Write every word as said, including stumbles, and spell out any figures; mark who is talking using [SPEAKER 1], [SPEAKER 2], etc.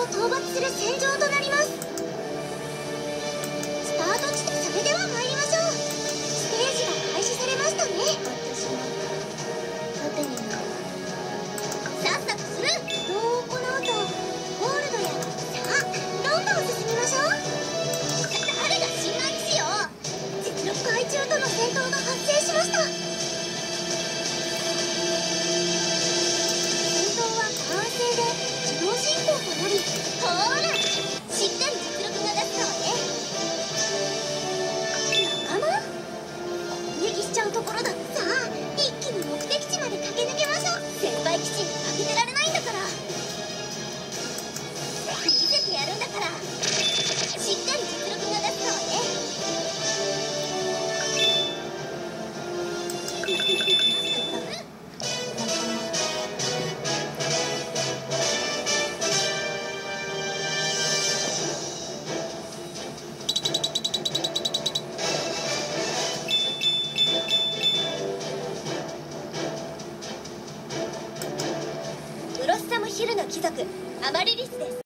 [SPEAKER 1] 討伐する戦場となります。スタート地点、それでは参りましょう。ステージが開始されましたね。私は縦になる。さっさとする。移動を行うとゴールドや、さあどんどん進みましょう。誰が信頼騎士よ。実力海中との戦闘が発生しました。自動進行となり、ほーらしっかり実力が出すのはね。仲間攻撃しちゃうところだ。さあ一気に目的地まで駆け抜けましょう。先輩騎士に負けてられないんだから。見せてやるんだから、しっかり実力が出すのはね。ブロッサムヒルの貴族アマリリスです。